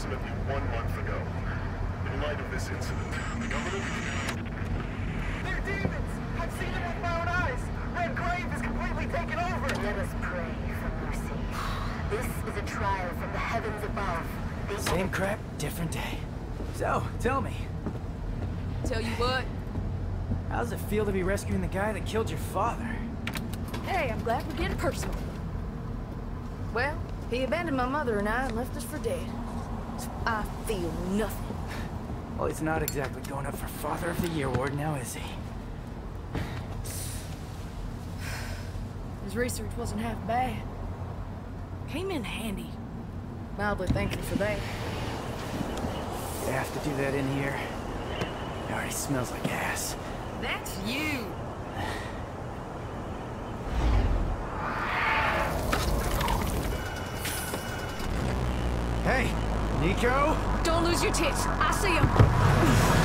approximately 1 month ago. In light of this incident, the government... They're demons! I've seen it with my own eyes! Red Grave is completely taken over! Let us pray for mercy. This is a trial from the heavens above. Same crap, different day. So, tell me. Tell you what? How does it feel to be rescuing the guy that killed your father? Hey, I'm glad we're getting personal. Well, he abandoned my mother and I and left us for dead. So I feel nothing. Well, he's not exactly going up for Father of the Year award now, is he? His research wasn't half bad. Came in handy. Mildly thankful for that. You have to do that in here. It already smells like ass. That's you! Hey, Nico? Don't lose your tits. I see him.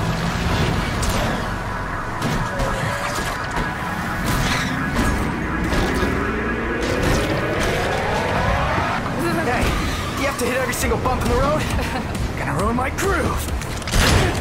Hey, you have to hit every single bump in the road? Gonna ruin my groove.